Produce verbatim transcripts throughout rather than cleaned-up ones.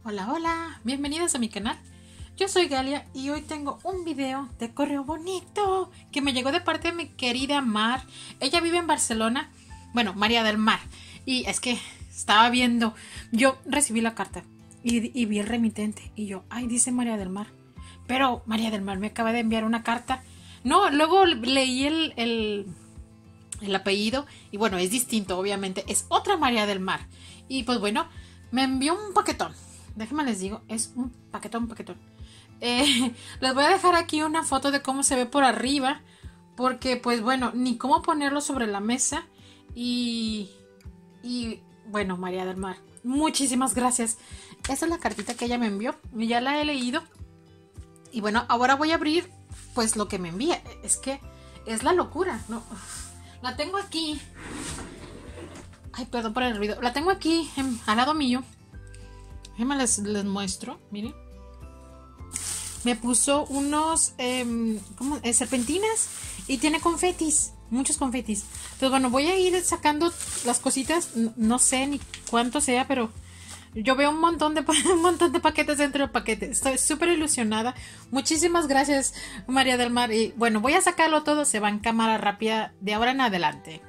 Hola, hola, bienvenidos a mi canal. Yo soy Galia y hoy tengo un video de correo bonito que me llegó de parte de mi querida Mar. Ella vive en Barcelona, bueno, María del Mar. Y es que estaba viendo, yo recibí la carta y, y vi el remitente y yo, ay, dice María del Mar. Pero María del Mar me acaba de enviar una carta. No, luego leí el, el, el apellido y bueno, es distinto, obviamente, es otra María del Mar. Y pues bueno, me envió un paquetón. Déjenme les digo, es un paquetón, paquetón. Eh, les voy a dejar aquí una foto de cómo se ve por arriba. Porque, pues bueno, ni cómo ponerlo sobre la mesa. Y, y bueno, María del Mar, muchísimas gracias. Esa es la cartita que ella me envió. Ya la he leído. Y bueno, ahora voy a abrir, pues lo que me envía. Es que es la locura, ¿no? La tengo aquí. Ay, perdón por el ruido. La tengo aquí, en, al lado mío. Déjenme les, les muestro, miren. Me puso unos eh, ¿cómo? Eh, serpentinas y tiene confetis, muchos confetis. Entonces, bueno, voy a ir sacando las cositas. No, no sé ni cuánto sea, pero yo veo un montón de un montón de paquetes dentro del paquete. Estoy súper ilusionada. Muchísimas gracias, María del Mar. Y bueno, voy a sacarlo todo. Se va en cámara rápida de ahora en adelante.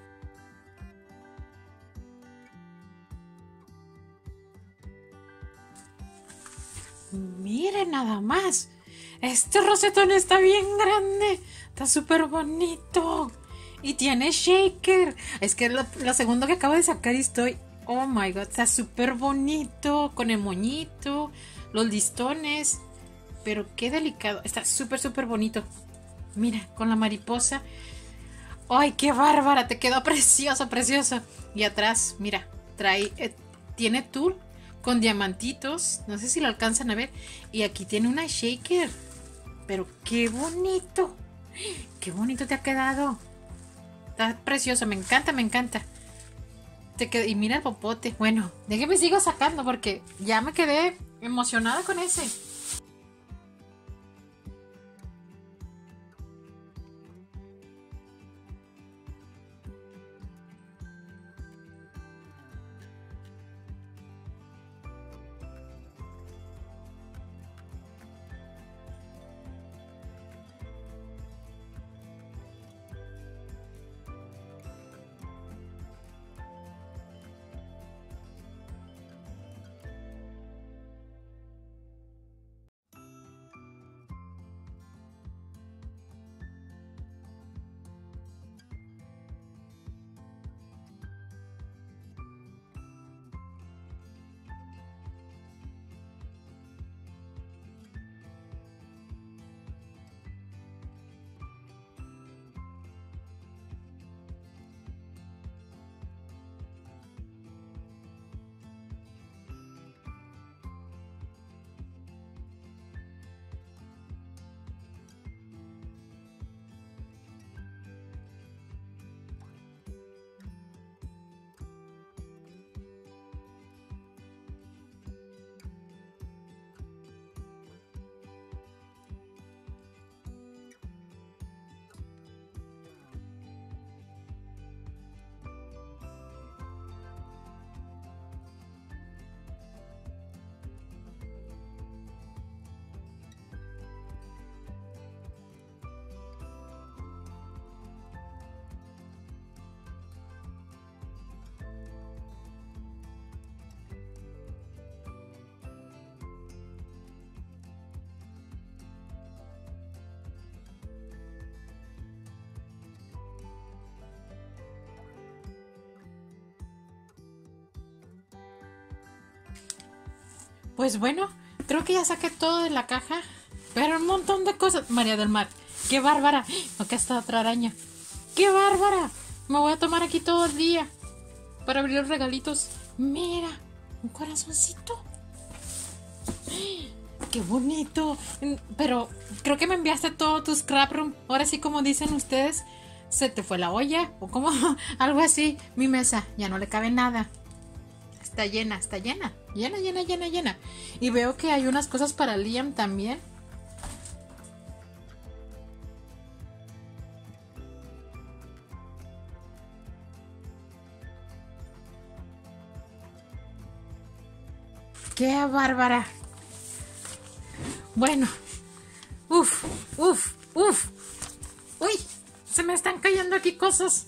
Miren nada más. Este rosetón está bien grande. Está súper bonito. Y tiene shaker. Es que lo, lo segundo que acabo de sacar y estoy... Oh my god, está súper bonito. Con el moñito. Los listones. Pero qué delicado. Está súper, súper bonito. Mira, con la mariposa. Ay, qué bárbara. Te quedó precioso, precioso. Y atrás, mira, trae... Eh, tiene tul con diamantitos, no sé si lo alcanzan a ver. Y aquí tiene una shaker. Pero qué bonito. Qué bonito te ha quedado. Está precioso, me encanta, me encanta. Te qued... Y mira el popote. Bueno, déjeme sigo sacando porque ya me quedé emocionada con ese. Pues bueno, creo que ya saqué todo de la caja. Pero un montón de cosas. María del Mar, qué bárbara. Acá está otra araña. ¡Qué bárbara! Me voy a tomar aquí todo el día para abrir los regalitos. Mira, un corazoncito. ¡Qué bonito! Pero creo que me enviaste todo tu scrap room. Ahora sí, como dicen ustedes, se te fue la olla. O como algo así. Mi mesa ya no le cabe nada. Está llena, está llena. Llena, llena, llena, llena. Y veo que hay unas cosas para Liam también. ¡Qué bárbara! Bueno. Uf, uf, uf. Uy, se me están cayendo aquí cosas.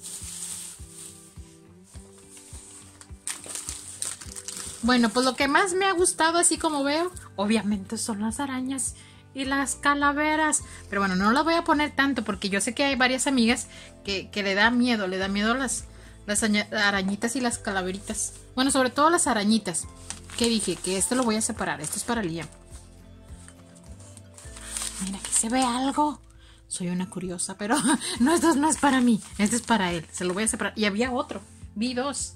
Bueno, pues lo que más me ha gustado, así como veo, obviamente son las arañas y las calaveras. Pero bueno, no las voy a poner tanto porque yo sé que hay varias amigas que, que le da miedo, le da miedo las, las arañitas y las calaveritas. Bueno, sobre todo las arañitas. Que dije que esto lo voy a separar, esto es para Liam. Mira, que se ve algo. Soy una curiosa, pero no, esto no es para mí, esto es para él. Se lo voy a separar. Y había otro, vi dos.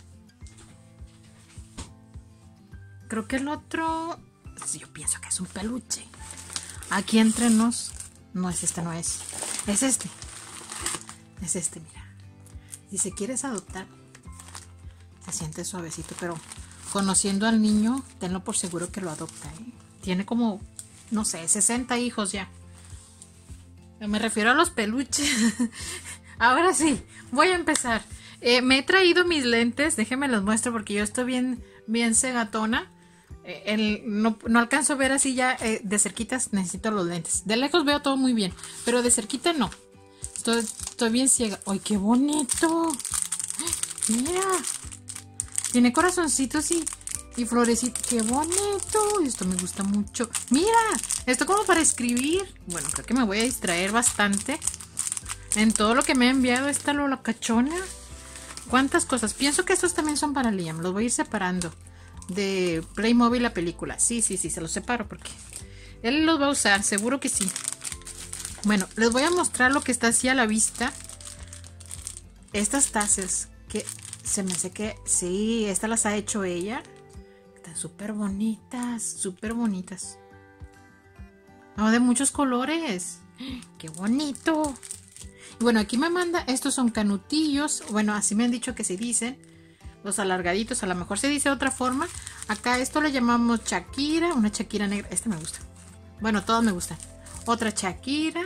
Creo que el otro, yo pienso que es un peluche. Aquí entre nos, no es este, no es. Es este. Es este, mira. Si se quieres adoptar, se siente suavecito, pero conociendo al niño, tenlo por seguro que lo adopta, ¿eh? Tiene como, no sé, sesenta hijos ya. Me refiero a los peluches. Ahora sí, voy a empezar. Eh, me he traído mis lentes, déjenme los muestro porque yo estoy bien, bien cegatona. El, no, no alcanzo a ver así ya eh, de cerquitas, necesito los lentes. De lejos veo todo muy bien, pero de cerquita no. Estoy, estoy bien ciega. ¡Ay, qué bonito! Mira, tiene corazoncitos y, y florecitos. ¡Qué bonito! Esto me gusta mucho. Mira, esto como para escribir. Bueno, creo que me voy a distraer bastante en todo lo que me ha enviado esta lolacachona. ¿Cuántas cosas? Pienso que estos también son para Liam. Los voy a ir separando. De Playmobil la película. Sí, sí, sí, se los separo porque él los va a usar, seguro que sí. Bueno, les voy a mostrar lo que está así a la vista. Estas tazas que se me hace que sí, estas las ha hecho ella. Están súper bonitas, súper bonitas. Oh, de muchos colores. ¡Qué bonito! Y bueno, aquí me manda, estos son canutillos. Bueno, así me han dicho que se dicen. Los alargaditos, a lo mejor se dice de otra forma. Acá esto le llamamos Shakira. Una Shakira negra. Este me gusta. Bueno, todos me gustan. Otra Shakira.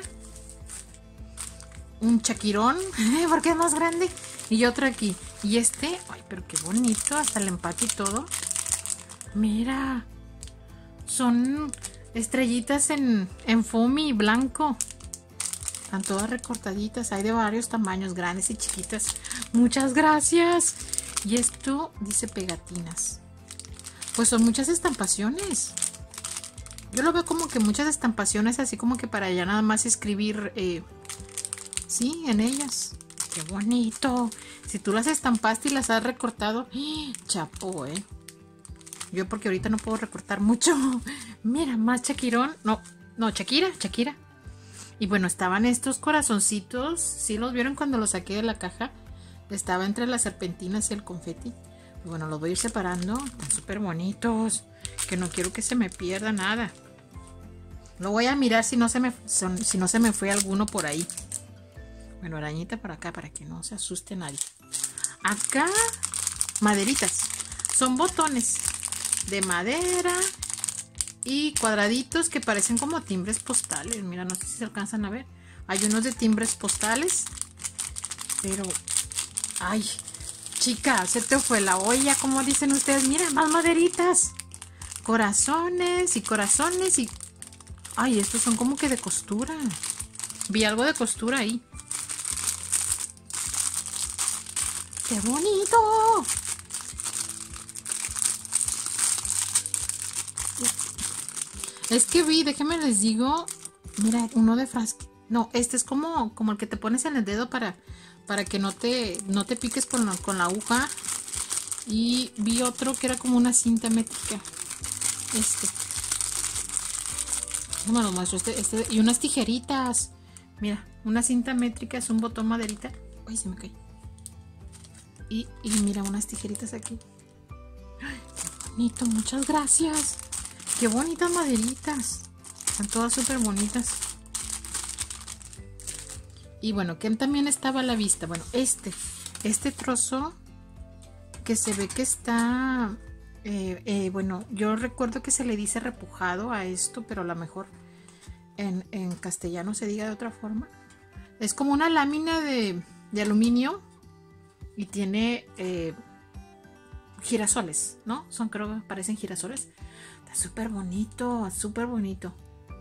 Un Shakirón. Porque es más grande. Y otro aquí. Y este. Ay, pero qué bonito. Hasta el empate y todo. Mira. Son estrellitas en, en foamy blanco. Están todas recortaditas. Hay de varios tamaños. Grandes y chiquitas. Muchas gracias. Y esto dice pegatinas. Pues son muchas estampaciones. Yo lo veo como que muchas estampaciones, así como que para ya nada más escribir, eh, sí, en ellas. ¡Qué bonito! Si tú las estampaste y las has recortado, ¡eh! Chapo, ¿eh? Yo porque ahorita no puedo recortar mucho. Mira, más Shakirón. No, no, Shakira, Shakira. Y bueno, estaban estos corazoncitos. ¿Sí los vieron cuando los saqué de la caja? Estaba entre las serpentinas y el confeti. Y bueno, los voy a ir separando. Están súper bonitos. Que no quiero que se me pierda nada. Lo voy a mirar si no se me, son, si no se me fue alguno por ahí. Bueno, arañita para acá para que no se asuste nadie. Acá, maderitas. Son botones de madera y cuadraditos que parecen como timbres postales. Mira, no sé si se alcanzan a ver. Hay unos de timbres postales. Pero... ay, chica, se te fue la olla, como dicen ustedes. Mira, más maderitas. Corazones y corazones y... ay, estos son como que de costura. Vi algo de costura ahí. ¡Qué bonito! Es que vi, déjenme les digo. Mira, uno de frasco. No, este es como, como el que te pones en el dedo para... para que no te, no te piques con la, con la aguja. Y vi otro que era como una cinta métrica. Este. No me lo muestro. Este, este. Y unas tijeritas. Mira, una cinta métrica es un botón maderita. Ay, se me cae. Y, y mira, unas tijeritas aquí. Ay, qué bonito, muchas gracias. Qué bonitas maderitas. Están todas súper bonitas. Y bueno, ¿quién también estaba a la vista? Bueno, este, este trozo que se ve que está, eh, eh, bueno, yo recuerdo que se le dice repujado a esto, pero a lo mejor en, en castellano se diga de otra forma. Es como una lámina de, de aluminio y tiene eh, girasoles, ¿no? Son, creo que parecen girasoles. Súper bonito, súper bonito.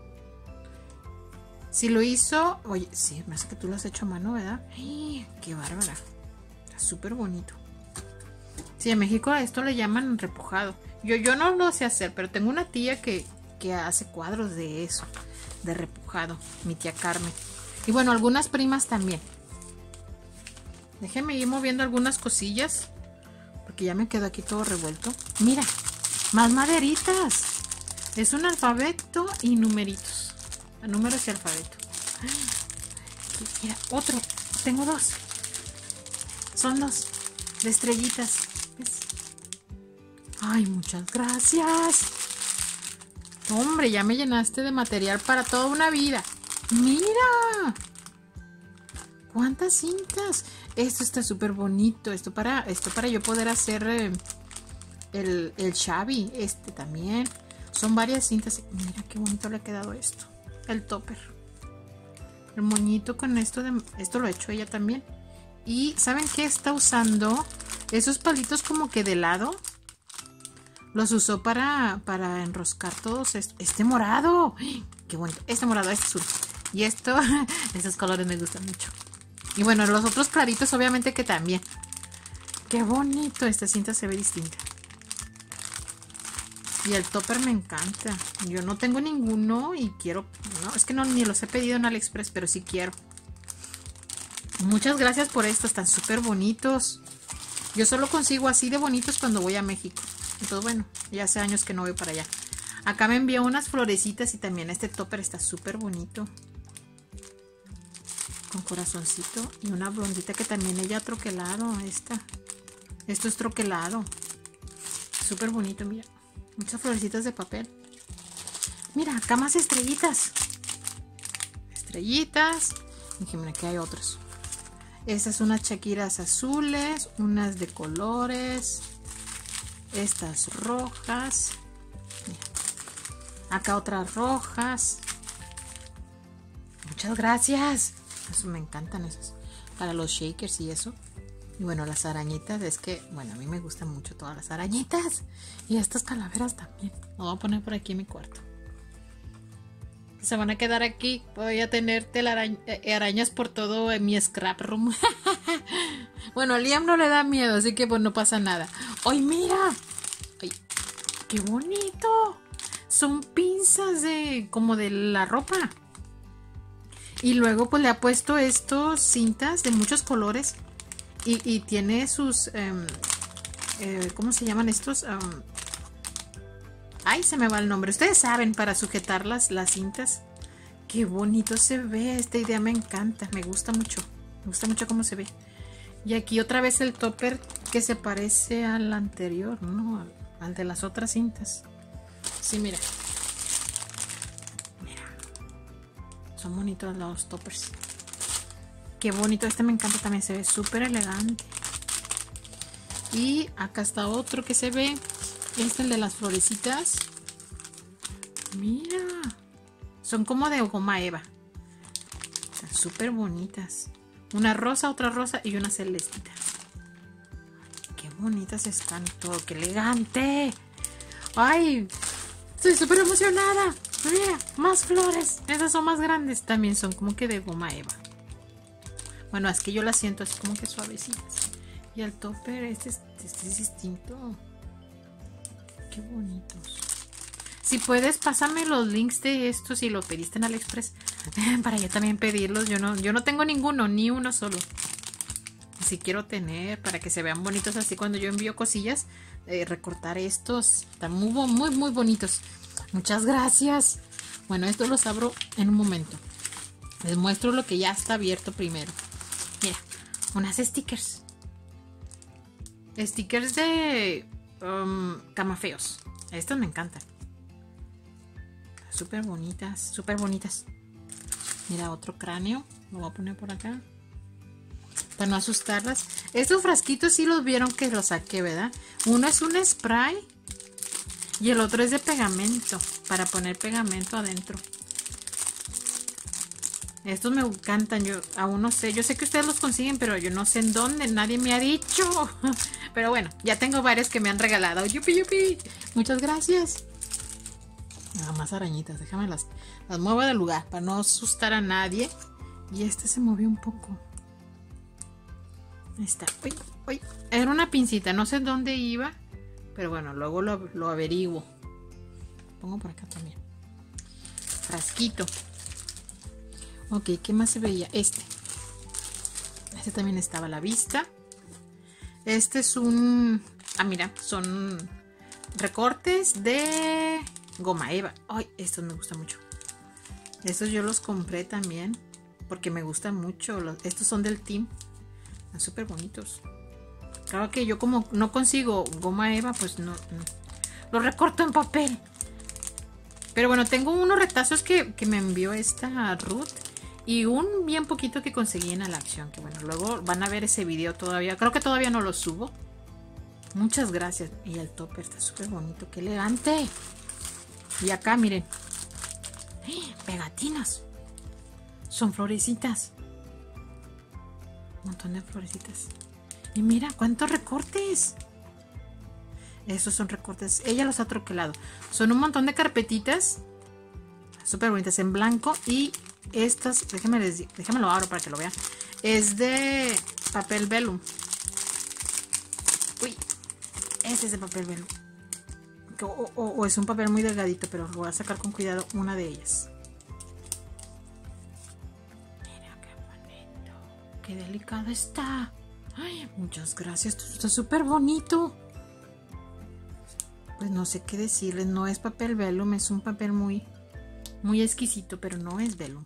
Si lo hizo, oye, sí, me hace que tú lo has hecho a mano, ¿verdad? ¡Ay, qué bárbara! Está súper bonito. Sí, en México a esto le llaman repujado. Yo, yo no lo sé hacer, pero tengo una tía que, que hace cuadros de eso, de repujado, mi tía Carmen. Y bueno, algunas primas también. Déjenme ir moviendo algunas cosillas, porque ya me quedó aquí todo revuelto. Mira, más maderitas. Es un alfabeto y numeritos. Números y alfabeto. Mira, otro. Tengo dos. Son dos. De estrellitas. ¿Ves? Ay, muchas gracias. Hombre, ya me llenaste de material para toda una vida. Mira. ¿Cuántas cintas? Esto está súper bonito. Esto para, esto para yo poder hacer eh, el, el Xavi. Este también. Son varias cintas. Mira qué bonito le ha quedado esto. El topper. El moñito con esto. De, esto lo ha hecho ella también. Y ¿saben qué está usando? Esos palitos como que de lado. Los usó para, para enroscar todos. Este morado. Qué bonito. Este morado, este azul. Y esto, esos colores me gustan mucho. Y bueno, los otros claritos obviamente que también. Qué bonito. Esta cinta se ve distinta. Y el topper me encanta. Yo no tengo ninguno y quiero... No, es que no ni los he pedido en AliExpress, pero sí quiero. Muchas gracias por esto. Están súper bonitos. Yo solo consigo así de bonitos cuando voy a México. Entonces, bueno, ya hace años que no voy para allá. Acá me envió unas florecitas y también este topper está súper bonito. Con corazoncito y una blondita que también ella ha troquelado. Esta. Esto es troquelado. Súper bonito, mira. Muchas florecitas de papel. Mira, acá más estrellitas. Estrellitas. Déjenme, aquí hay otros. Estas son unas chaquiras azules. Unas de colores. Estas rojas. Mira. Acá otras rojas. Muchas gracias. Eso me encantan esas. Para los shakers y eso. Y bueno, las arañitas, es que, bueno, a mí me gustan mucho todas las arañitas. Y estas calaveras también. Lo voy a poner por aquí en mi cuarto. Se van a quedar aquí. Voy a tener telarañ arañas por todo en mi scrap room. Bueno, a Liam no le da miedo, así que pues no pasa nada. ¡Ay, mira! ¡Ay, qué bonito! Son pinzas de, como de la ropa. Y luego pues le ha puesto estos cintas de muchos colores. Y, y tiene sus... Um, eh, ¿Cómo se llaman estos? Um, ay, se me va el nombre. Ustedes saben, para sujetar las, las cintas. Qué bonito se ve. Esta idea me encanta. Me gusta mucho. Me gusta mucho cómo se ve. Y aquí otra vez el topper que se parece al anterior, ¿no? Al, al de las otras cintas. Sí, mira. Mira. Son bonitos los toppers. Qué bonito, este me encanta también, se ve súper elegante. Y acá está otro que se ve. Este es el de las florecitas. Mira. Son como de goma eva. Están súper bonitas. Una rosa, otra rosa y una celestita. Qué bonitas están todo, qué elegante. Ay, estoy súper emocionada. Mira, más flores. Esas son más grandes. También son como que de goma eva. Bueno, es que yo las siento así como que suavecitas. Y el topper, este, este es distinto. Qué bonitos. Si puedes, pásame los links de estos si lo pediste en AliExpress. Para yo también pedirlos. Yo no, yo no tengo ninguno, ni uno solo. Si quiero tener, para que se vean bonitos así cuando yo envío cosillas. Eh, recortar estos. Están muy, muy, muy bonitos. Muchas gracias. Bueno, estos los abro en un momento. Les muestro lo que ya está abierto primero. Mira, unas stickers. Stickers de um, camafeos. Estos me encantan. Súper bonitas, súper bonitas. Mira, otro cráneo. Lo voy a poner por acá. Para no asustarlas. Estos frasquitos sí los vieron que los saqué, ¿verdad? Uno es un spray. Y el otro es de pegamento. Para poner pegamento adentro. Estos me encantan, yo aún no sé, yo sé que ustedes los consiguen, pero yo no sé en dónde, nadie me ha dicho. Pero bueno, ya tengo varios que me han regalado. Yupi, yupi. Muchas gracias. Nada más arañitas, déjame las, las muevo del lugar para no asustar a nadie. Y este se movió un poco. Ahí está. Uy, uy. Era una pincita, no sé dónde iba. Pero bueno, luego lo, lo averiguo. Pongo por acá también. Frasquito. Ok, ¿qué más se veía? Este. Este también estaba a la vista. Este es un... Ah, mira, son recortes de goma eva. Ay, estos me gustan mucho. Estos yo los compré también porque me gustan mucho. Los, estos son del Team. Están súper bonitos. Claro que yo como no consigo goma eva, pues no, no. Los recorto en papel. Pero bueno, tengo unos retazos que, que me envió esta Ruth. Y un bien poquito que conseguí en la acción. Que bueno, luego van a ver ese video todavía. Creo que todavía no lo subo. Muchas gracias. Y el topper está súper bonito. ¡Qué elegante! Y acá, miren. Pegatinas. Son florecitas. Un montón de florecitas. Y mira, cuántos recortes. Esos son recortes. Ella los ha troquelado. Son un montón de carpetitas. Súper bonitas en blanco. Y estas, déjenme, les, déjenme lo abro para que lo vean. Es de papel velum. Uy, ese es de papel velum. O, o, o es un papel muy delgadito, pero lo voy a sacar con cuidado una de ellas. Mira qué bonito. Qué delicado está. Ay, muchas gracias. Esto está súper bonito. Pues no sé qué decirles. No es papel velum, es un papel muy, muy exquisito, pero no es velum.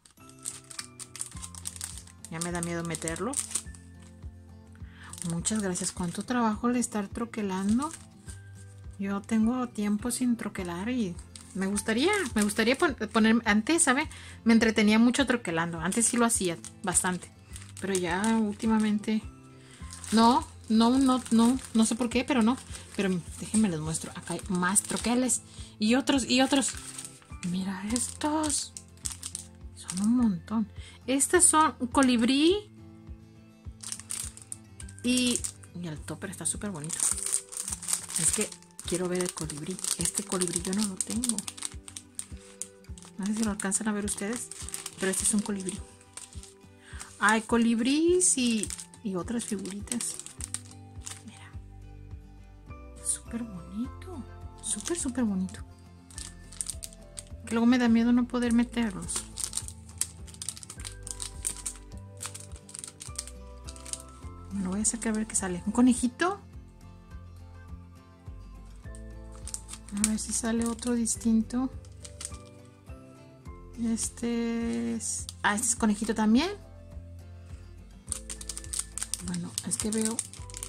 Ya me da miedo meterlo. Muchas gracias. ¿Cuánto trabajo le estar troquelando? Yo tengo tiempo sin troquelar y me gustaría, me gustaría poner, antes, ¿sabe? Me entretenía mucho troquelando. Antes sí lo hacía bastante. Pero ya últimamente, no, no, no, no, no sé por qué, pero no. Pero déjenme les muestro. Acá hay más troqueles y otros y otros. Mira estos. Son un montón. Estos son colibrí. Y, y el topper está súper bonito. Es que quiero ver el colibrí. Este colibrí yo no lo tengo. No sé si lo alcanzan a ver ustedes. Pero este es un colibrí. Hay colibríes y, y otras figuritas. Mira. Súper bonito. Súper, súper bonito. Que luego me da miedo no poder meterlos. Lo voy a sacar a ver qué sale. Un conejito. A ver si sale otro distinto. Este es... Ah, este es conejito también. Bueno, es que veo...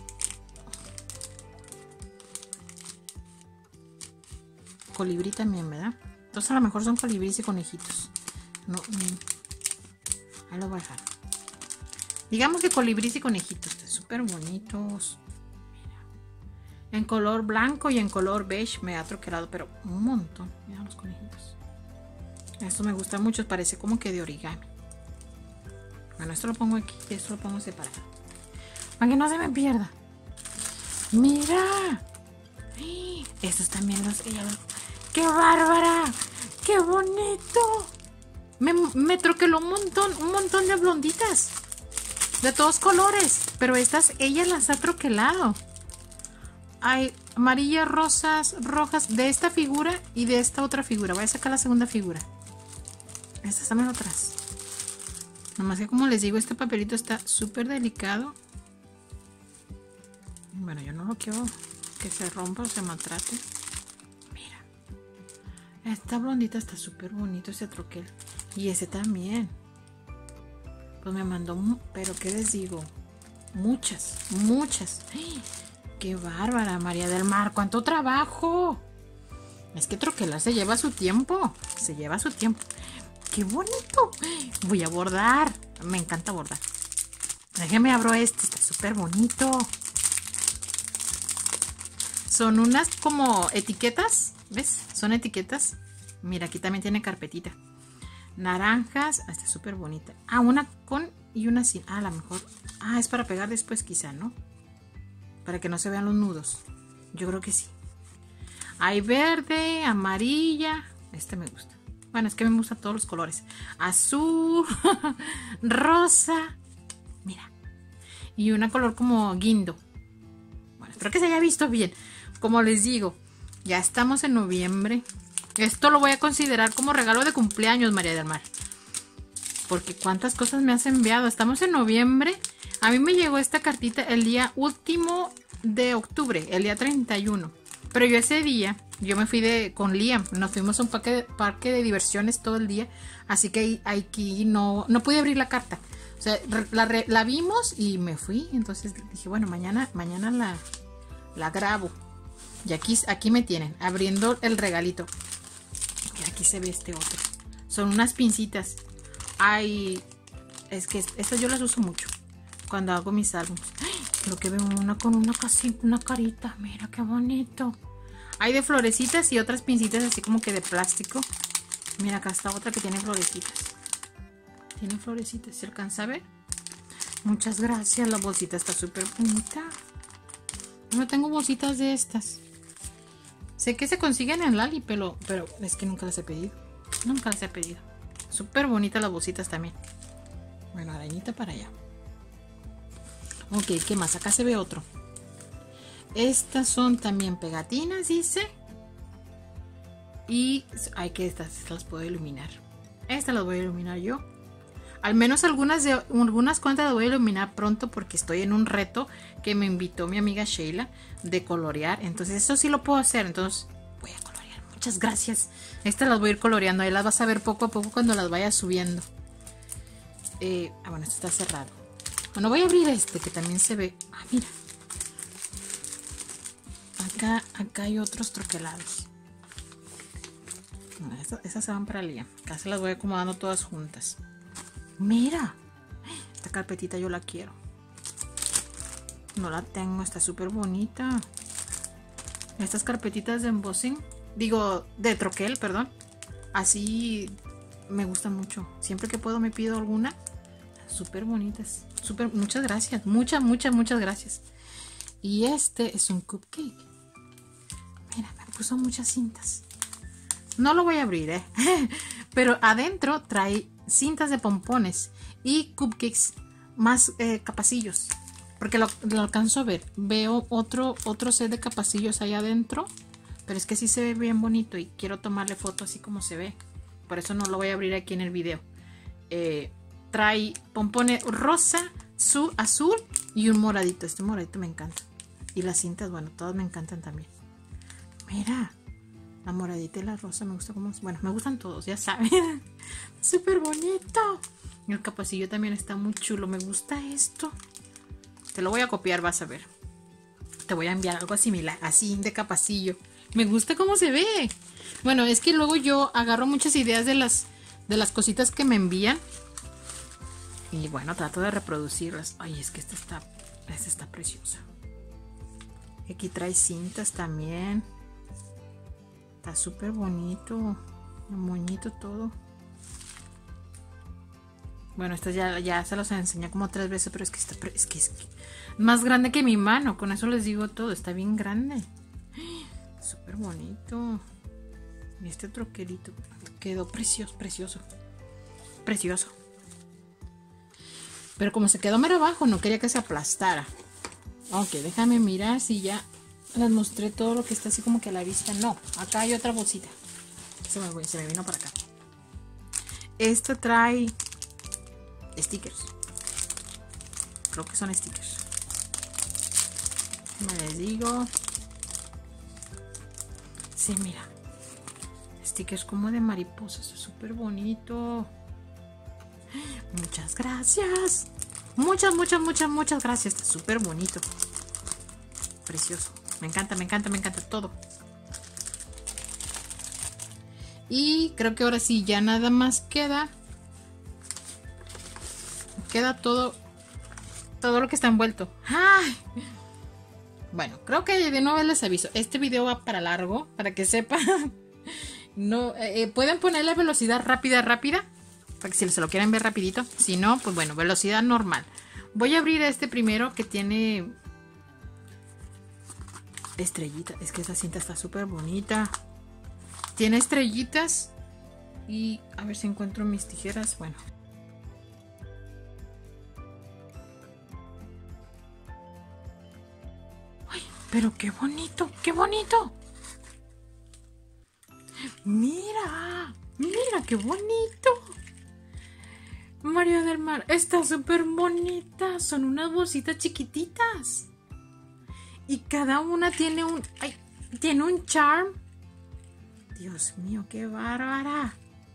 Colibrí también, ¿verdad? Entonces a lo mejor son colibríes y conejitos. No, no. Ahí lo voy a dejar. Digamos que colibríes y conejitos. Están súper bonitos. Mira. En color blanco y en color beige me ha troquelado, pero un montón. Mira los conejitos. Esto me gusta mucho. Parece como que de origami. Bueno, esto lo pongo aquí y esto lo pongo separado. Para que no se me pierda. ¡Mira! Estos también los... ¡Qué bárbara! ¡Qué bonito! Me, me troqueló un montón, un montón de blonditas. De todos colores. Pero estas, ella las ha troquelado. Hay amarillas, rosas, rojas. De esta figura y de esta otra figura. Voy a sacar la segunda figura. Estas también otras. Nomás que como les digo, este papelito está súper delicado. Bueno, yo no lo quiero que se rompa o se maltrate. Mira. Esta blondita está súper bonito, ese troquel. Y ese también. Pues me mandó, pero ¿qué les digo? Muchas, muchas. ¡Ay! ¡Qué bárbara, María del Mar! ¡Cuánto trabajo! Es que troquelar se lleva su tiempo. Se lleva su tiempo. ¡Qué bonito! Voy a bordar. Me encanta bordar. Déjenme abro este. Está súper bonito. Son unas como etiquetas. ¿Ves? Son etiquetas. Mira, aquí también tiene carpetita. Naranjas. Ah, está súper bonita. Ah, una con y una sin. Ah, a lo mejor. Ah, es para pegar después quizá, ¿no? Para que no se vean los nudos. Yo creo que sí. Hay verde, amarilla, Este me gusta. Bueno, es que me gustan todos los colores. Azul, rosa. Mira. Y una color como guindo. Bueno, espero que se haya visto bien. Como les digo, ya estamos en noviembre. Esto lo voy a considerar como regalo de cumpleaños, María del Mar. Porque cuántas cosas me has enviado. Estamos en noviembre. A mí me llegó esta cartita el día último de octubre, el día treinta y uno. Pero yo ese día, yo me fui de, con Liam. Nos fuimos a un parque de, parque de diversiones todo el día. Así que aquí no, no pude abrir la carta. O sea, la, la vimos y me fui. Entonces dije, bueno, mañana, mañana la, la grabo. Y aquí, aquí me tienen, abriendo el regalito. Mira, aquí se ve este otro. Son unas pincitas. Ay, es que estas yo las uso mucho cuando hago mis álbumes. Creo que veo una con una casita, una carita. Mira qué bonito. Hay de florecitas y otras pincitas así como que de plástico. Mira, acá está otra que tiene florecitas. Tiene florecitas, ¿se alcanza a ver? Muchas gracias, la bolsita está súper bonita. No tengo bolsitas de estas. Sé que se consiguen en Lali, pero, pero es que nunca las he pedido. Nunca las he pedido. Súper bonitas las bolsitas también. Bueno, arañita para allá. Ok, ¿qué más? Acá se ve otro. Estas son también pegatinas, dice. Y hay que estas, estas las puedo iluminar. Estas las voy a iluminar yo. Al menos algunas de algunas cuantas las voy a iluminar pronto porque estoy en un reto que me invitó mi amiga Sheila de colorear. Entonces eso sí lo puedo hacer. Entonces voy a colorear. Muchas gracias. Estas las voy a ir coloreando. Ahí las vas a ver poco a poco cuando las vaya subiendo. Eh, ah, bueno, esto está cerrado. Bueno, voy a abrir este que también se ve. Ah, mira. Acá, acá hay otros troquelados. No, esas, esas se van para Liam. Acá se las voy acomodando todas juntas. Mira, esta carpetita yo la quiero. No la tengo, está súper bonita. Estas carpetitas de embossing, digo, de troquel, perdón. Así me gustan mucho. Siempre que puedo me pido alguna. Súper bonitas. Súper, muchas gracias. Muchas, muchas, muchas gracias. Y este es un cupcake. Mira, me puso muchas cintas. No lo voy a abrir, ¿eh? Pero adentro trae cintas de pompones y cupcakes más eh, capacillos, porque lo, lo alcanzo a ver. Veo otro otro set de capacillos ahí adentro, pero es que sí se ve bien bonito y quiero tomarle foto así como se ve, por eso no lo voy a abrir aquí en el video. Eh, trae pompones rosa, su, azul y un moradito. Este moradito me encanta, y las cintas, bueno, todas me encantan también. Mira, la moradita y la rosa me gusta como... Bueno, me gustan todos, ya saben. Súper bonito. Y el capacillo también está muy chulo. Me gusta esto. Te lo voy a copiar, vas a ver. Te voy a enviar algo similar, así de capacillo. Me gusta cómo se ve. Bueno, es que luego yo agarro muchas ideas de las, de las cositas que me envían. Y bueno, trato de reproducirlas. Ay, es que esta está, esta está preciosa. Aquí trae cintas también. Está súper bonito. Moñito todo. Bueno, estas ya, ya se los enseñé como tres veces, pero es que, está, es, que es más grande que mi mano. Con eso les digo todo. Está bien grande. Súper bonito. Y este troquerito quedó precioso, precioso. Precioso. Pero como se quedó mero abajo, no quería que se aplastara. Ok, déjame mirar si ya les mostré todo lo que está así como que a la vista. No, acá hay otra bolsita. Se me, se me vino para acá. Esta trae stickers. Creo que son stickers. Me les digo. Sí, mira. Stickers como de mariposas. Súper bonito. Muchas gracias. Muchas, muchas, muchas, muchas gracias. Está súper bonito. Precioso. Me encanta, me encanta, me encanta todo. Y creo que ahora sí, ya nada más queda. Queda todo. Todo lo que está envuelto. ¡Ay! Bueno, creo que de nuevo les aviso. Este video va para largo, para que sepan. No, eh, pueden poner la velocidad rápida, rápida. Para que si se lo quieren ver rapidito. Si no, pues bueno, velocidad normal. Voy a abrir este primero que tiene estrellita. Es que esa cinta está súper bonita. tiene estrellitas. Y a ver si encuentro mis tijeras. Bueno. ¡Ay! Pero qué bonito, qué bonito. Mira, mira qué bonito. María del Mar, está súper bonita. Son unas bolsitas chiquititas. Y cada una tiene un... Ay, tiene un charm. Dios mío, qué bárbara.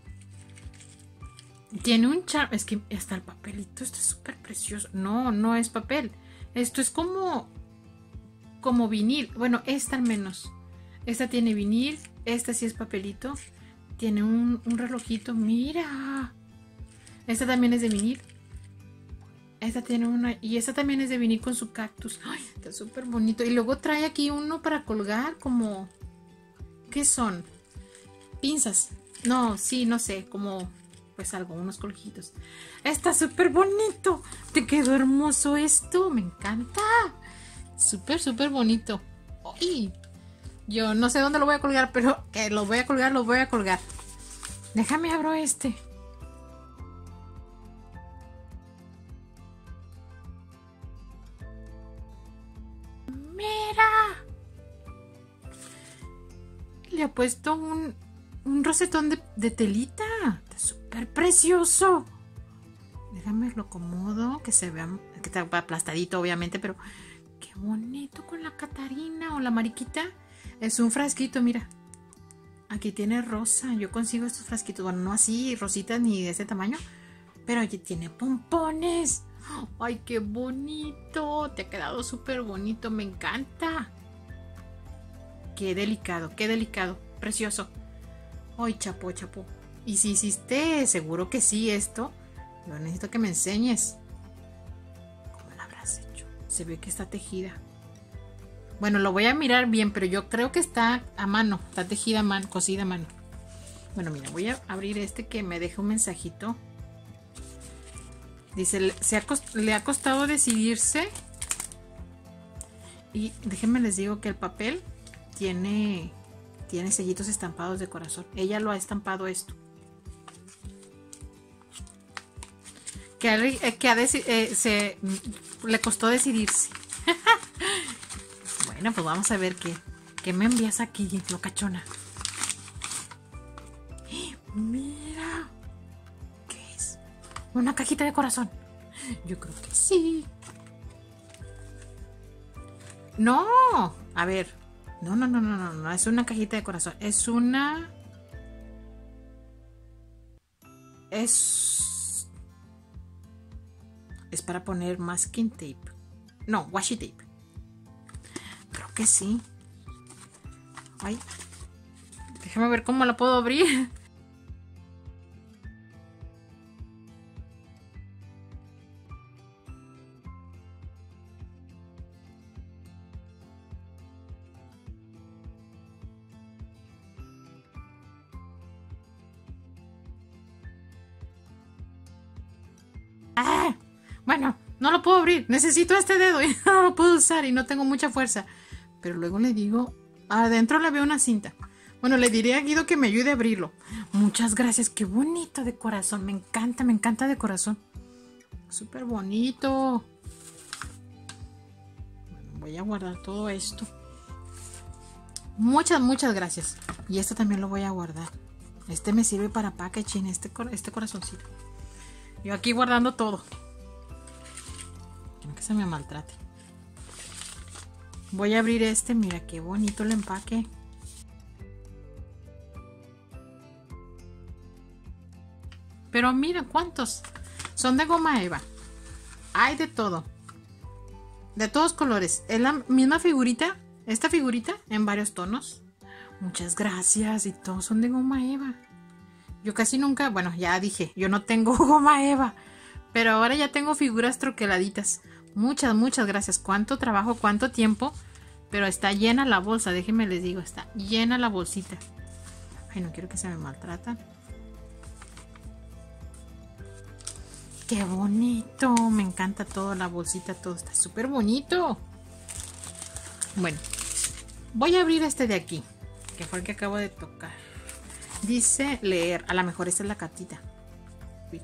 Tiene un charm. Es que hasta el papelito está súper precioso. No, no es papel. Esto es como... Como vinil. Bueno, esta al menos. Esta tiene vinil. Esta sí es papelito. Tiene un, un relojito. Mira. Esta también es de vinil. Esta tiene una. Y esta también es de vinil con su cactus. Ay, está súper bonito. Y luego trae aquí uno para colgar. Como... ¿Qué son? Pinzas. No, sí, no sé. Como... Pues algo, unos colguitos. Está súper bonito. Te quedó hermoso esto. Me encanta. Súper, súper bonito. ¡Ay! Yo no sé dónde lo voy a colgar, pero que lo voy a colgar, lo voy a colgar. Déjame abro este. ¡Mira! Le ha puesto un, un rosetón de, de telita. Está súper precioso. Déjame lo acomodo, que se vea, que está aplastadito obviamente, pero qué bonito con la Catarina o la mariquita. Es un frasquito, mira. Aquí tiene rosa. Yo consigo estos frasquitos. Bueno, no así, rositas ni de ese tamaño. Pero aquí tiene pompones. ¡Ay, qué bonito! Te ha quedado súper bonito. Me encanta. Qué delicado, qué delicado. Precioso. ¡Ay, chapo, chapo! Y si hiciste, seguro que sí, esto. Yo necesito que me enseñes. ¿Cómo la habrás hecho? Se ve que está tejida. Bueno, lo voy a mirar bien, pero yo creo que está a mano. Está tejida a mano, cosida a mano. Bueno, mira, voy a abrir este que me deja un mensajito. Dice, se ha cost- le ha costado decidirse. Y déjenme les digo que el papel tiene, tiene sellitos estampados de corazón. Ella lo ha estampado esto. Que, a, que a deci- eh, se le costó decidirse. Bueno, pues vamos a ver qué, qué me envías aquí, locachona. Mira. ¿Qué es? Una cajita de corazón. Yo creo que sí. No. A ver. No, no, no, no, no. No es una cajita de corazón. Es una... Es... Es para poner masking tape. No, washi tape. Creo que sí. Ay. Déjame ver cómo la puedo abrir. Ah, bueno, no lo puedo abrir. Necesito este dedo y no lo puedo usar y no tengo mucha fuerza. Pero luego le digo, adentro le veo una cinta. Bueno, le diré a Guido que me ayude a abrirlo. Muchas gracias, qué bonito de corazón. Me encanta, me encanta de corazón. Súper bonito. Bueno, voy a guardar todo esto. Muchas, muchas gracias. Y esto también lo voy a guardar. Este me sirve para packaging, este, este corazoncito. Yo aquí guardando todo. Quiero que se me maltrate. Voy a abrir este. Mira qué bonito el empaque. Pero mira cuántos. Son de goma eva. Hay de todo. De todos colores. Es la misma figurita. Esta figurita en varios tonos. Muchas gracias. Y todos son de goma eva. Yo casi nunca, bueno, ya dije, yo no tengo goma eva, pero ahora ya tengo figuras troqueladitas. Muchas, muchas gracias. Cuánto trabajo, cuánto tiempo, pero está llena la bolsa, déjenme les digo, está llena la bolsita. Ay, no quiero que se me maltratan. Qué bonito, me encanta todo, la bolsita, todo está súper bonito. Bueno, voy a abrir este de aquí, que fue el que acabo de tocar. Dice leer. A lo mejor esta es la cartita. Uy.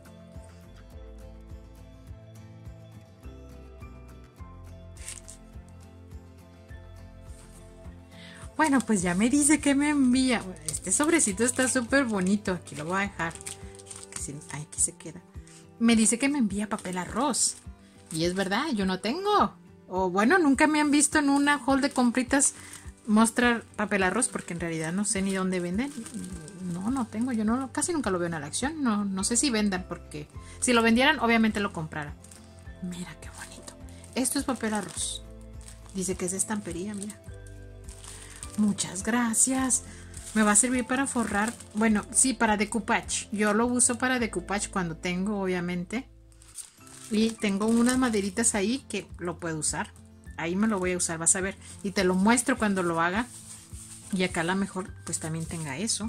Bueno, pues ya me dice que me envía. Este sobrecito está súper bonito. Aquí lo voy a dejar. Ay, aquí se queda. Me dice que me envía papel arroz. Y es verdad, yo no tengo. O bueno, nunca me han visto en una haul de compritas mostrar papel arroz, porque en realidad no sé ni dónde venden. No, no tengo. Yo no, casi nunca lo veo en la acción. No, no sé si vendan, porque si lo vendieran, obviamente lo comprara. Mira qué bonito. Esto es papel arroz. Dice que es de estampería, mira. Muchas gracias. Me va a servir para forrar. Bueno, sí, para decoupage. Yo lo uso para decoupage cuando tengo, obviamente. Y tengo unas maderitas ahí que lo puedo usar. Ahí me lo voy a usar, vas a ver. Y te lo muestro cuando lo haga. Y acá a lo mejor pues también tenga eso.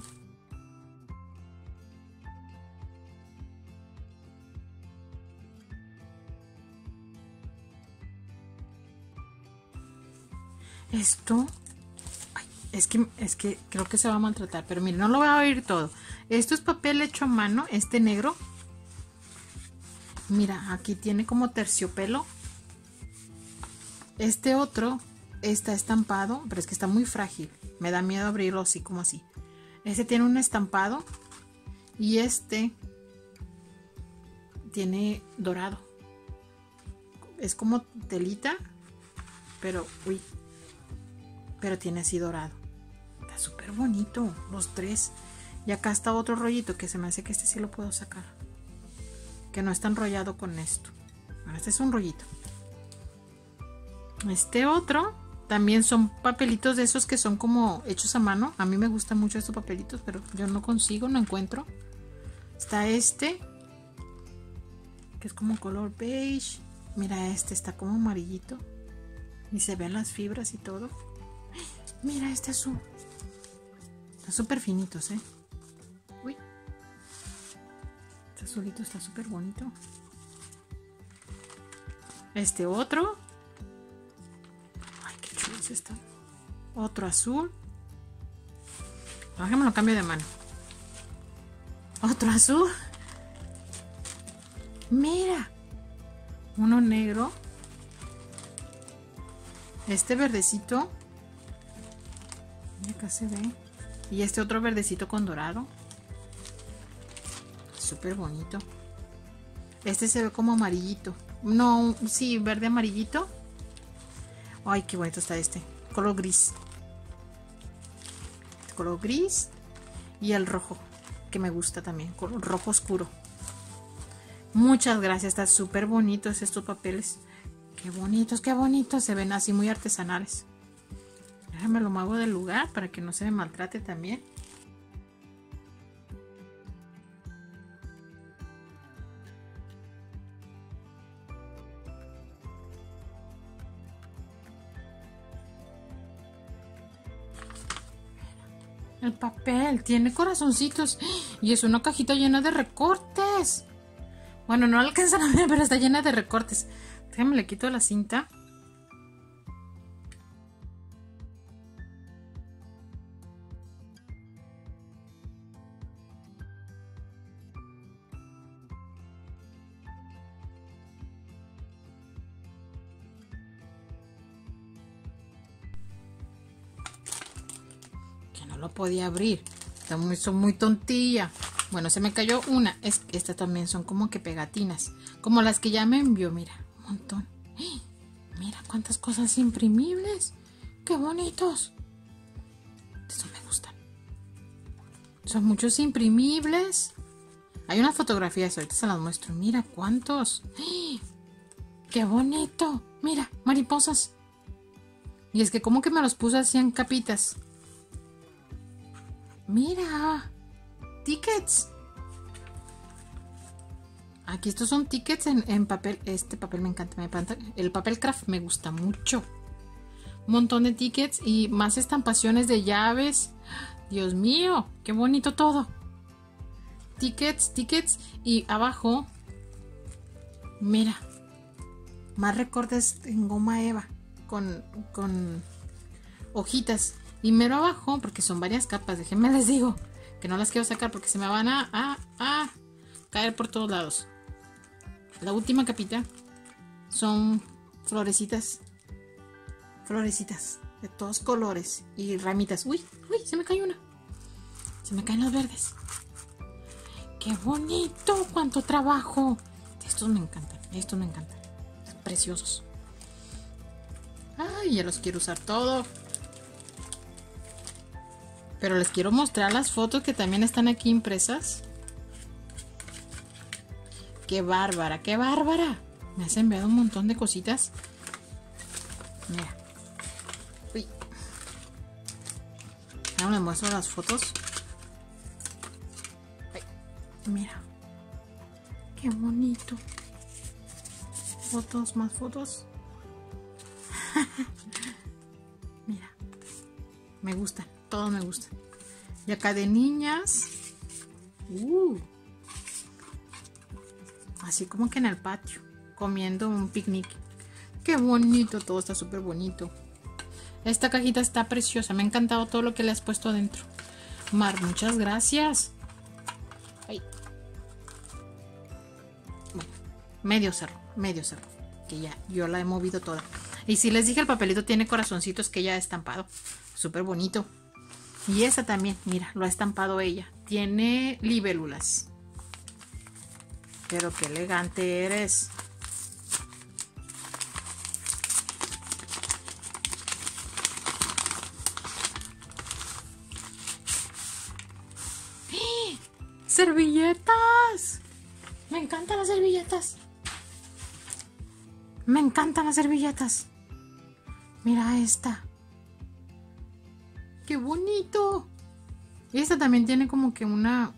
Esto... Ay, es que, es que creo que se va a maltratar. Pero miren, no lo voy a oír todo. Esto es papel hecho a mano. Este negro. Mira, aquí tiene como terciopelo. Este otro está estampado, pero es que está muy frágil. Me da miedo abrirlo así como así. Este tiene un estampado. Y este tiene dorado. Es como telita, pero uy, pero tiene así dorado. Está súper bonito los tres. Y acá está otro rollito que se me hace que este sí lo puedo sacar, que no está enrollado con esto. Bueno, este es un rollito. Este otro también son papelitos de esos que son como hechos a mano. A mí me gustan mucho estos papelitos, pero yo no consigo, no encuentro. Está este, que es como color beige. Mira, este está como amarillito y se ven las fibras y todo. Mira este azul. Está súper finitos, ¿eh? Uy. Este azulito está súper bonito. Este otro. Ay, qué chulos están. Otro azul. Déjame lo cambio de mano. Otro azul. Mira. Uno negro. Este verdecito. Acá se ve. Y este otro verdecito con dorado. Súper bonito. Este se ve como amarillito. No, sí, verde amarillito. Ay, qué bonito está este. Color gris. Color gris. Y el rojo, que me gusta también. Color rojo oscuro. Muchas gracias. Están súper bonitos estos papeles. Qué bonitos, qué bonitos. Se ven así muy artesanales. Déjame lo muevo del lugar para que no se me maltrate también. El papel tiene corazoncitos y es una cajita llena de recortes. Bueno, no alcanzan a ver, pero está llena de recortes. Déjame le quito la cinta. Lo podía abrir. Está muy, son muy tontilla. Bueno, se me cayó una. Es, estas también son como que pegatinas. Como las que ya me envió. Mira, un montón. ¡Eh! Mira cuántas cosas imprimibles. ¡Qué bonitos! Eso me gustan. Son muchos imprimibles. Hay unas fotografías. Ahorita se las muestro. Mira cuántos. ¡Eh! ¡Qué bonito! Mira, mariposas. Y es que como que me los puse así en capitas. Mira, tickets. Aquí estos son tickets en, en papel. Este papel me encanta, me encanta. El papel craft me gusta mucho. Un montón de tickets y más estampaciones de llaves. Dios mío, qué bonito todo. Tickets, tickets. Y abajo, mira, más recortes en goma eva con, con hojitas. Y mero abajo, porque son varias capas, déjenme les digo, Que no las quiero sacar porque se me van a, a, a caer por todos lados. La última capita son florecitas. Florecitas de todos colores y ramitas. Uy, uy, se me cayó una. Se me caen los verdes. ¡Qué bonito! ¡Cuánto trabajo! Estos me encantan. Estos me encantan. Son preciosos. Ay, ya los quiero usar todo. Pero les quiero mostrar las fotos que también están aquí impresas. ¡Qué bárbara! ¡Qué bárbara! Me has enviado un montón de cositas. Mira. Uy. Ahora les muestro las fotos. Mira, qué bonito. Fotos, más fotos. Mira, me gustan, todos me gustan. Y acá de niñas. Uh, así como que en el patio, comiendo un picnic. Qué bonito, todo está súper bonito. Esta cajita está preciosa, me ha encantado todo lo que le has puesto adentro. Mar, muchas gracias. Ay. Bueno, medio cerro, medio cerro, que ya yo la he movido toda. Y si les dije, el papelito tiene corazoncitos que ya ha estampado, súper bonito. Y esa también, mira, lo ha estampado ella, tiene libélulas. Pero qué elegante eres. ¡Servilletas! Me encantan las servilletas. Me encantan las servilletas. Mira esta. ¡Qué bonito! Y esta también tiene como que una...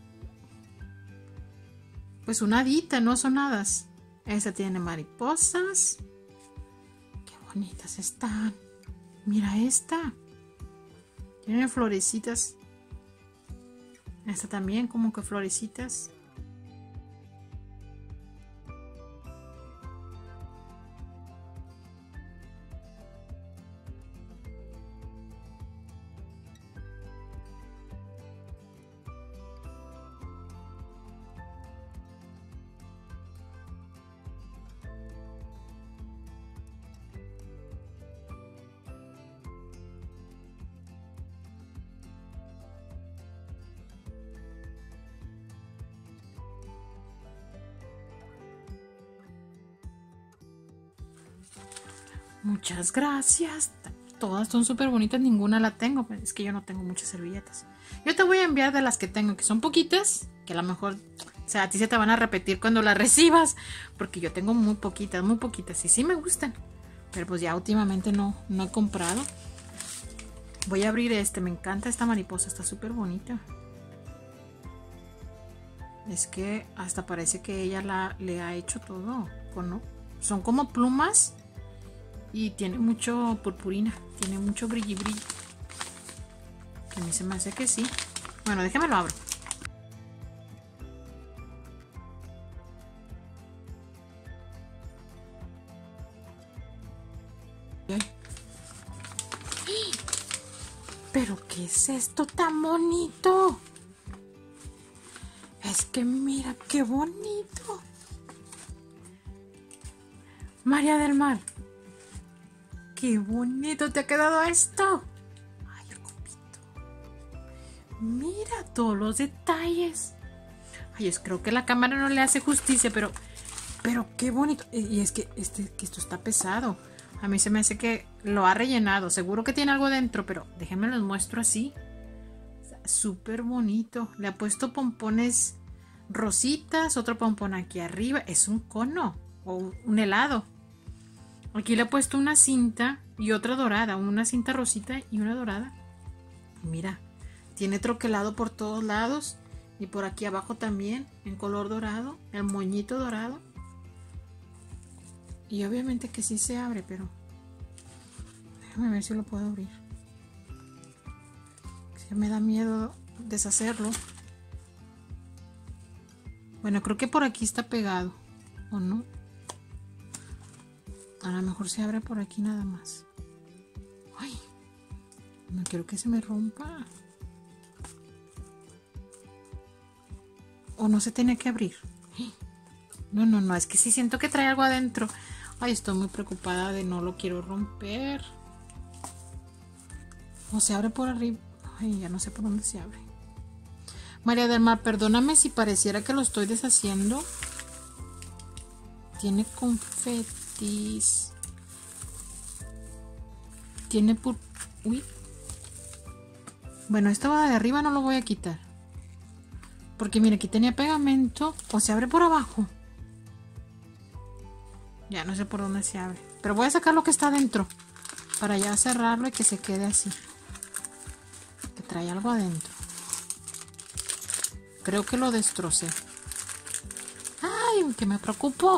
Pues una hadita, no son hadas. Esta tiene mariposas. ¡Qué bonitas están! Mira esta. Tiene florecitas. Esta también como que florecitas. Muchas gracias. Todas son súper bonitas, ninguna la tengo. Es que yo no tengo muchas servilletas. Yo te voy a enviar de las que tengo, que son poquitas, que a lo mejor, o sea, a ti se te van a repetir cuando las recibas, porque yo tengo muy poquitas, muy poquitas, y sí me gustan. Pero pues ya últimamente no, no he comprado. Voy a abrir este, me encanta esta mariposa, está súper bonita. Es que hasta parece que ella la, le ha hecho todo, ¿no? Son como plumas. Y tiene mucho purpurina, tiene mucho brilli brilli. Que a mí se me hace que sí. Bueno, déjame lo abro. ¿Pero qué es esto tan bonito? Es que mira qué bonito. María del Mar. ¡Qué bonito te ha quedado esto! ¡Ay, el copito! Mira todos los detalles. Ay, es, creo que la cámara no le hace justicia, pero... Pero qué bonito. Y es que, este, que esto está pesado. A mí se me hace que lo ha rellenado. Seguro que tiene algo dentro, pero déjenme los muestro así. Súper bonito. Le ha puesto pompones rositas, otro pompón aquí arriba. Es un cono o un helado. Aquí le he puesto una cinta y otra dorada, una cinta rosita y una dorada. Mira, tiene troquelado por todos lados y por aquí abajo también en color dorado, el moñito dorado. Y obviamente que sí se abre, pero déjame ver si lo puedo abrir. Si me da miedo deshacerlo. Bueno, creo que por aquí está pegado, ¿o no? A lo mejor se abre por aquí nada más. Ay, no quiero que se me rompa. o no se tiene que abrir. No, no, no, es que sí siento que trae algo adentro. Ay, estoy muy preocupada de no lo quiero romper. O se abre por arriba. Ay, ya no sé por dónde se abre. María del Mar, perdóname si pareciera que lo estoy deshaciendo. Tiene confetis. Tiene pur... Uy. Bueno, esto va de arriba, no lo voy a quitar. Porque mira, aquí tenía pegamento. O se abre por abajo. Ya no sé por dónde se abre. Pero voy a sacar lo que está adentro. Para ya cerrarlo y que se quede así. Que trae algo adentro. Creo que lo destrocé. ¡Ay! Que me preocupó.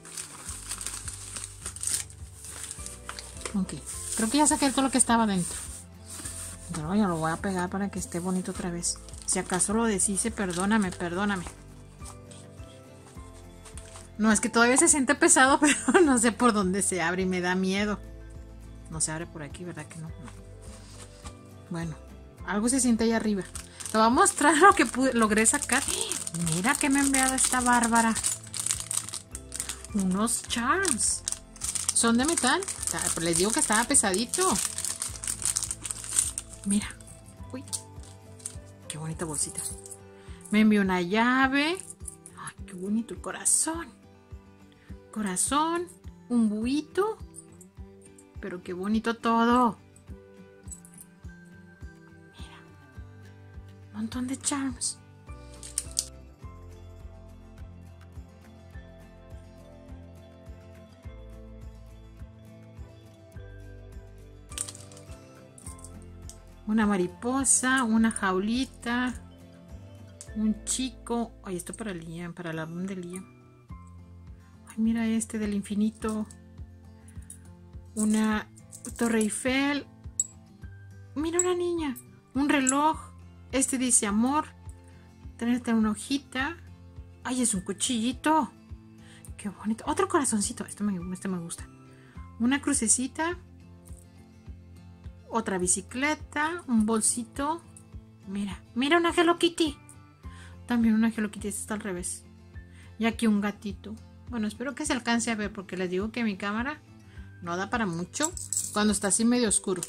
Ok. Creo que ya saqué todo lo que estaba adentro. Pero ya lo voy a pegar para que esté bonito otra vez. Si acaso lo deshice, perdóname, perdóname. No, es que todavía se siente pesado, pero no sé por dónde se abre y me da miedo. No se abre por aquí, ¿verdad que no? No. Bueno, algo se siente ahí arriba. Te voy a mostrar lo que pude, logré sacar. Mira que me ha enviado esta bárbara. Unos charms. Son de metal. Les digo que estaba pesadito. Mira. Uy. Qué bonita bolsita. Me envió una llave. Ay, qué bonito el corazón. Corazón. Un buito. Pero qué bonito todo. Mira. Un montón de charms. Una mariposa, una jaulita, un chico. Ay, esto para Liam, para el álbum de Liam. Ay, mira este del infinito. Una Torre Eiffel. Mira una niña. Un reloj. Este dice amor. Tenerte una hojita. Ay, es un cuchillito. Qué bonito. Otro corazoncito. Este me, este me gusta. Una crucecita. Otra bicicleta, un bolsito. Mira, mira una Hello Kitty. También una Hello Kitty, esta está al revés. Y aquí un gatito. Bueno, espero que se alcance a ver porque les digo que mi cámara no da para mucho cuando está así medio oscuro.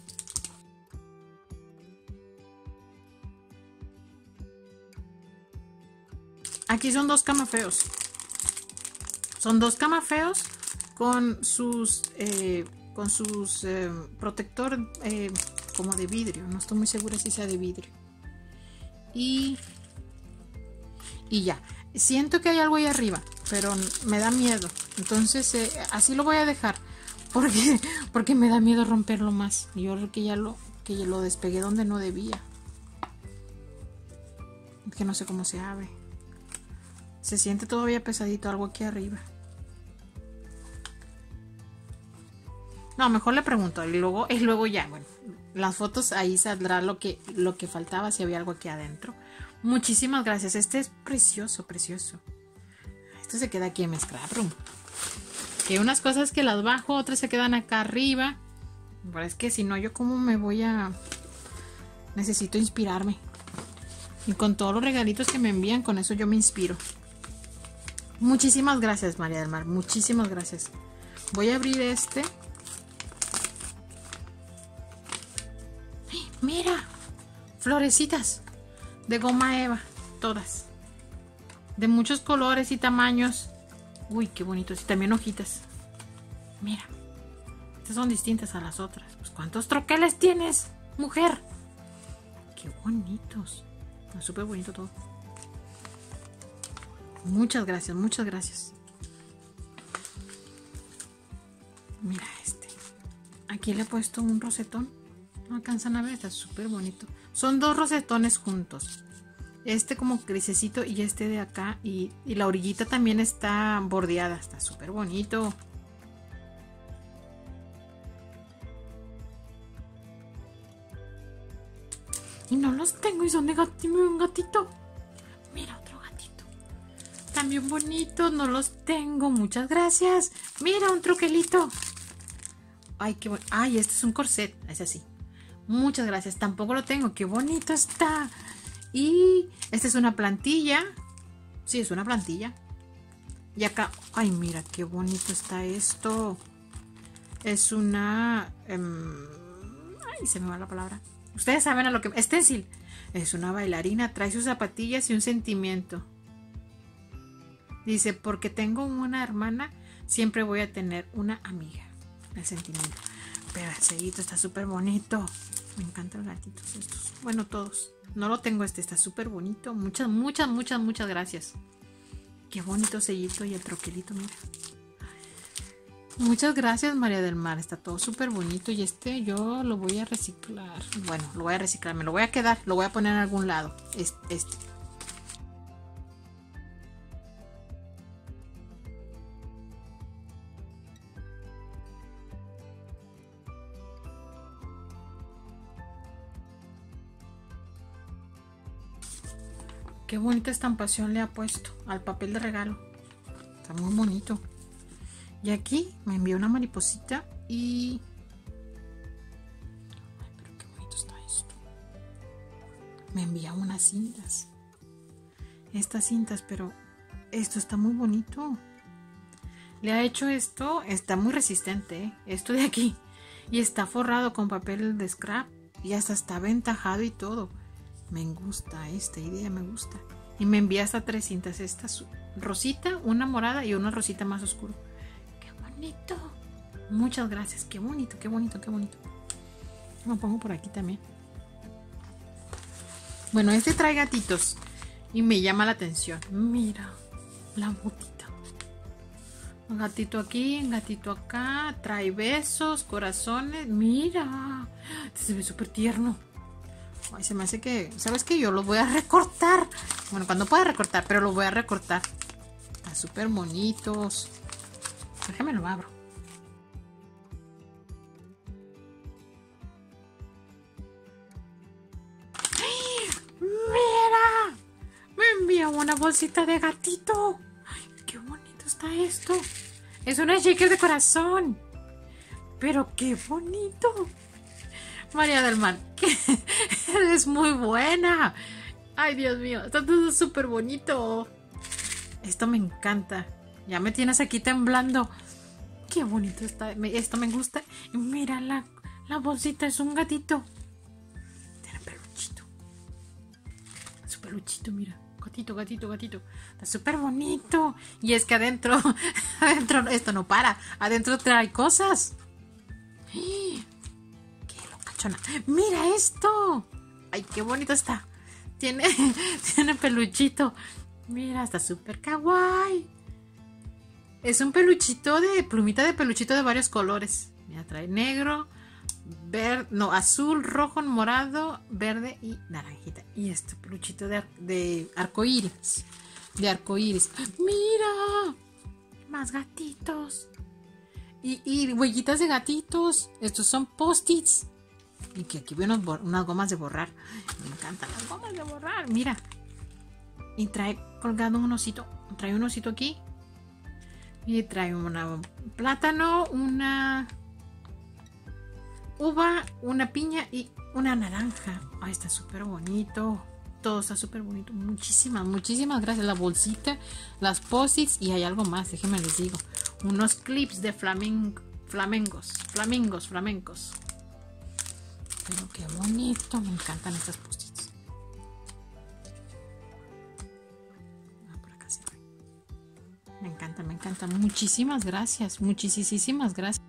Aquí son dos camafeos. Son dos camafeos con sus... Eh, con sus eh, protector eh, como de vidrio, no estoy muy segura si sea de vidrio, y y ya, siento que hay algo ahí arriba, pero me da miedo, entonces eh, así lo voy a dejar, porque porque me da miedo romperlo más. Yo creo que ya lo que ya lo despegué donde no debía, que no sé cómo se abre, se siente todavía pesadito algo aquí arriba. No, mejor le pregunto y luego, y luego ya, bueno, las fotos ahí saldrá lo que, lo que faltaba, si había algo aquí adentro. Muchísimas gracias, este es precioso, precioso. Este se queda aquí en mi scraproom. Que unas cosas que las bajo, otras se quedan acá arriba. Pero es que si no, yo cómo me voy a... Necesito inspirarme. Y con todos los regalitos que me envían, con eso yo me inspiro. Muchísimas gracias, María del Mar, muchísimas gracias. Voy a abrir este... Mira, florecitas de goma eva, todas, de muchos colores y tamaños. Uy, qué bonitos, y también hojitas. Mira, estas son distintas a las otras. Pues, ¿cuántos troqueles tienes, mujer? Qué bonitos, es súper bonito todo. Muchas gracias, muchas gracias. Mira este, aquí le he puesto un rosetón. No alcanzan a ver, está súper bonito. Son dos rosetones juntos. Este como grisecito y este de acá. Y, y la orillita también está bordeada. Está súper bonito. Y no los tengo y son de gatito, un gatito. Mira otro gatito. También bonito, no los tengo. Muchas gracias. Mira un troquelito. Ay, qué bueno. Ay, este es un corset. Es así. Muchas gracias, tampoco lo tengo, qué bonito está. Y esta es una plantilla Sí, es una plantilla. Y acá, ay, mira qué bonito está esto. Es una... Um, ay, se me va la palabra. Ustedes saben a lo que... Stencil. Es una bailarina, trae sus zapatillas y un sentimiento. Dice, porque tengo una hermana, siempre voy a tener una amiga. El sentimiento. Pero el sellito está súper bonito. Me encantan los gatitos estos. Bueno, todos. No lo tengo este, está súper bonito. Muchas, muchas, muchas, muchas gracias. Qué bonito sellito y el troquelito, mira. Muchas gracias, María del Mar. Está todo súper bonito y este yo lo voy a reciclar. Bueno, lo voy a reciclar, me lo voy a quedar. Lo voy a poner en algún lado. Este. este. Qué bonita estampación le ha puesto al papel de regalo. Está muy bonito. Y aquí me envió una mariposita y... Ay, pero qué bonito está esto. Me envía unas cintas. Estas cintas, pero esto está muy bonito. Le ha hecho esto, está muy resistente, ¿eh? Esto de aquí. Y está forrado con papel de scrap. Y hasta está aventajado y todo. Me gusta esta idea, me gusta. Y me envía hasta tres cintas. Esta rosita, una morada y una rosita más oscuro. ¡Qué bonito! Muchas gracias. ¡Qué bonito, qué bonito, qué bonito! Lo pongo por aquí también. Bueno, este trae gatitos. Y me llama la atención. Mira, la botita. Un gatito aquí, un gatito acá. Trae besos, corazones. Mira. Este se ve súper tierno. Ay, se me hace que... ¿Sabes qué? Yo los voy a recortar. Bueno, cuando pueda recortar, pero los voy a recortar. Están súper bonitos. Déjame lo abro. ¡Mira! Me envió una bolsita de gatito. Ay, qué bonito está esto. Es una shaker de corazón. Pero qué bonito. María del Mar, que eres muy buena. Ay, Dios mío, está todo súper bonito. Esto me encanta. Ya me tienes aquí temblando. Qué bonito está. Esto me gusta. Y mira, la, la bolsita es un gatito. Tiene peluchito. Su peluchito, mira. Gatito, gatito, gatito. Está súper bonito. Y es que adentro, adentro esto no para. Adentro trae cosas. Mira esto. Ay, qué bonito está. Tiene, tiene peluchito. Mira, está súper kawaii. Es un peluchito de plumita de peluchito de varios colores. Mira, trae negro, verde, no, azul, rojo, morado, verde y naranjita. Y este peluchito de, de arcoíris. De arcoíris. Mira, más gatitos. Y, y huellitas de gatitos. Estos son post-its. Y que aquí veo unos, unas gomas de borrar. Me encantan las gomas de borrar. Mira. Y trae colgado un osito. Trae un osito aquí. Y trae un plátano, una uva, una piña y una naranja. Ay, está súper bonito. Todo está súper bonito. Muchísimas, muchísimas gracias. La bolsita, las post-its y hay algo más. Déjenme les digo. Unos clips de flamen, flamencos. Flamingos, flamencos. Pero qué bonito, me encantan estas post-its. Ah, por acá se ve. Me encantan, me encantan. Muchísimas gracias, muchísimas gracias.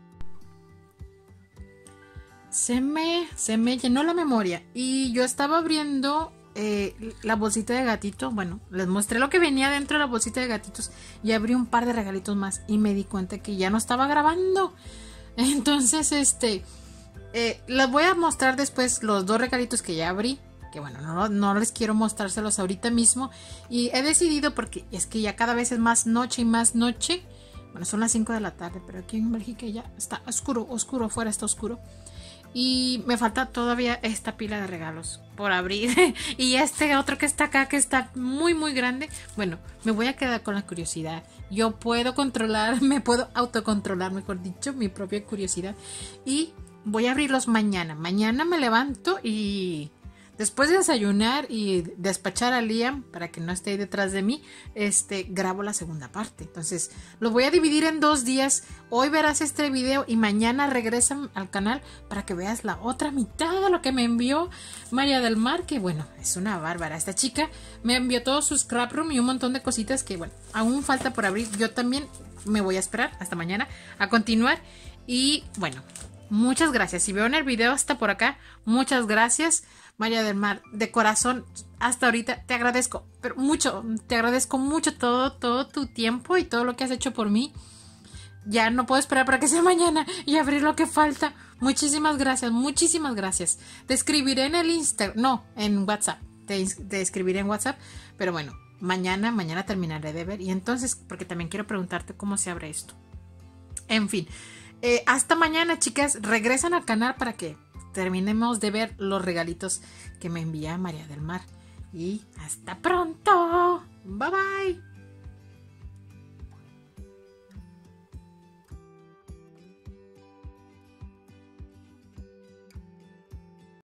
Se me, se me llenó la memoria y yo estaba abriendo eh, la bolsita de gatito. Bueno, les mostré lo que venía dentro de la bolsita de gatitos y abrí un par de regalitos más y me di cuenta que ya no estaba grabando. Entonces, este... Eh, les voy a mostrar después los dos regalitos que ya abrí. Que bueno, no, no les quiero mostrárselos ahorita mismo. Y he decidido porque es que ya cada vez es más noche y más noche. Bueno, son las cinco de la tarde, pero aquí en Bélgica ya está oscuro, oscuro, afuera está oscuro. Y me falta todavía esta pila de regalos por abrir. Y este otro que está acá, que está muy, muy grande. Bueno, me voy a quedar con la curiosidad. Yo puedo controlar, me puedo autocontrolar, mejor dicho, mi propia curiosidad. Y... voy a abrirlos mañana. Mañana me levanto y Después de desayunar y despachar a Liam para que no esté ahí detrás de mí, este, grabo la segunda parte. Entonces, lo voy a dividir en dos días. Hoy verás este video y mañana regresan al canal para que veas la otra mitad de lo que me envió María del Mar, que bueno, es una bárbara. Esta chica me envió todo su scrap room y un montón de cositas que bueno, aún falta por abrir. Yo también me voy a esperar hasta mañana a continuar. Y bueno, muchas gracias. Si veo en el video hasta por acá, muchas gracias. María del Mar, de corazón, hasta ahorita te agradezco, pero mucho, te agradezco mucho todo, todo tu tiempo y todo lo que has hecho por mí. Ya no puedo esperar para que sea mañana y abrir lo que falta. Muchísimas gracias, muchísimas gracias. Te escribiré en el Instagram, no, en WhatsApp. Te, te escribiré en WhatsApp, pero bueno, mañana, mañana terminaré de ver. Y entonces, porque también quiero preguntarte cómo se abre esto. En fin, eh, hasta mañana, chicas. Regresan al canal para que terminemos de ver los regalitos que me envía María del Mar. Y hasta pronto. Bye bye.